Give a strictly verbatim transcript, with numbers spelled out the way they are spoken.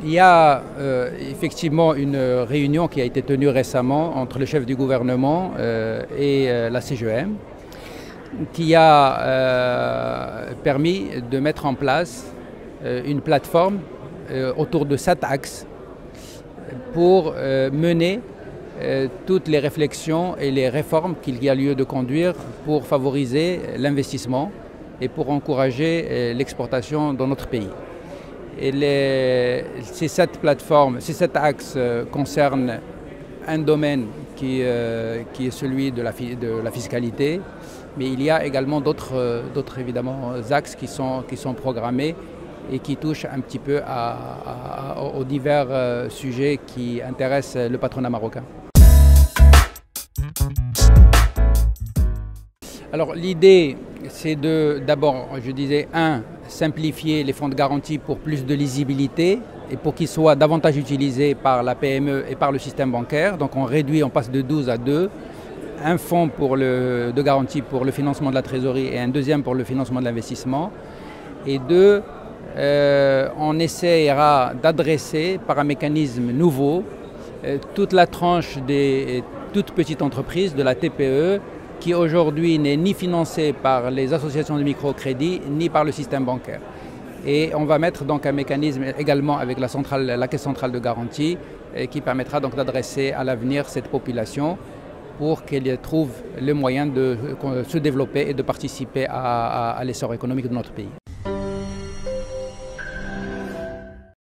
Il y a euh, effectivement une réunion qui a été tenue récemment entre le chef du gouvernement euh, et euh, la C G E M qui a euh, permis de mettre en place euh, une plateforme euh, autour de sept axes pour euh, mener euh, toutes les réflexions et les réformes qu'il y a lieu de conduire pour favoriser l'investissement et pour encourager euh, l'exportation dans notre pays. Et les, ces sept plateformes, ces sept axes euh, concernent un domaine qui, euh, qui est celui de la, de la fiscalité, mais il y a également d'autres euh, d'autres évidemment axes qui sont, qui sont programmés et qui touchent un petit peu à, à, aux divers euh, sujets qui intéressent le patronat marocain. Alors l'idée, c'est de d'abord, je disais, un, simplifier les fonds de garantie pour plus de lisibilité et pour qu'ils soient davantage utilisés par la P M E et par le système bancaire. Donc on réduit, on passe de douze à deux. Un fonds pour le, de garantie pour le financement de la trésorerie et un deuxième pour le financement de l'investissement. Et deux, euh, on essaiera d'adresser par un mécanisme nouveau euh, toute la tranche des toutes petites entreprises, de la T P E, qui aujourd'hui n'est ni financée par les associations de microcrédit ni par le système bancaire. Et on va mettre donc un mécanisme également avec la, centrale, la Caisse centrale de garantie et qui permettra donc d'adresser à l'avenir cette population pour qu'elle trouve le moyen de se développer et de participer à, à, à l'essor économique de notre pays.